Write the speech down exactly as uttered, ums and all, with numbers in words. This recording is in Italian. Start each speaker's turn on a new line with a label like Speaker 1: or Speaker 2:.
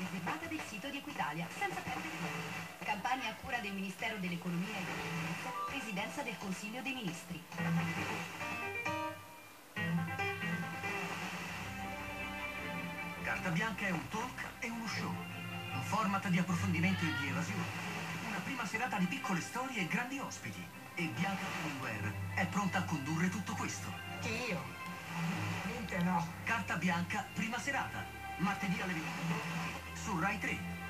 Speaker 1: riservata del sito di Equitalia, senza perdere tempo. Campagna a cura del Ministero dell'Economia e delle Finanze, Presidenza del Consiglio dei Ministri.
Speaker 2: Carta Bianca è un talk e uno show. Un format di approfondimento e di evasione. Una prima serata di piccole storie e grandi ospiti. E Bianca Hemingway è pronta a condurre tutto questo.
Speaker 3: Io? Niente no.
Speaker 2: Carta Bianca, prima serata. Martedì alle ventidue su Rai tre.